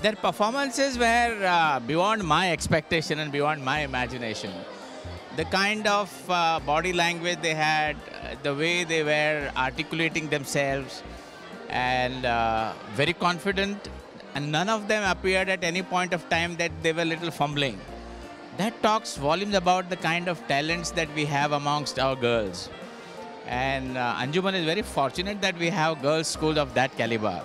Their performances were beyond my expectation and beyond my imagination. The kind of body language they had, the way they were articulating themselves, and very confident, and none of them appeared at any point of time that they were a little fumbling. That talks volumes about the kind of talents that we have amongst our girls. And Anjuman is very fortunate that we have girls' schools of that caliber.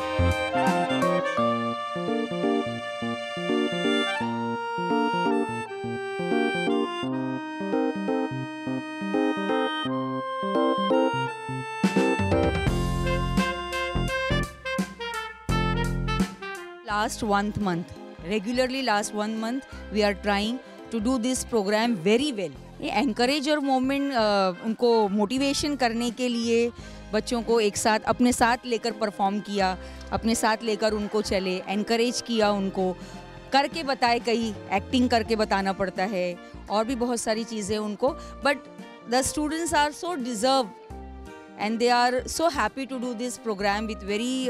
Last 1 month, regularly last 1 month, we are trying to do this program very well. ये encourage और moment उनको motivation करने के लिए बच्चों को एक साथ अपने साथ लेकर perform किया, अपने साथ लेकर उनको चले, encourage किया उनको, करके बताए, कई acting करके बताना पड़ता है और भी बहुत सारी चीज़ें उनको, but the students are so deserve and they are so happy to do this program with very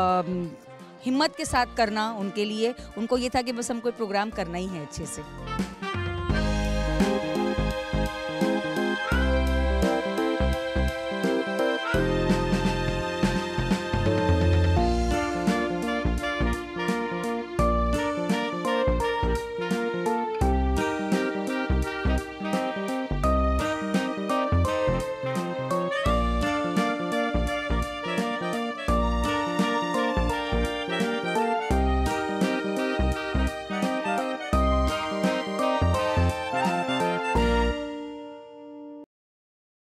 हिम्मत के साथ करना उनके लिए, उनको ये था कि बस हमको प्रोग्राम करना ही है अच्छे से.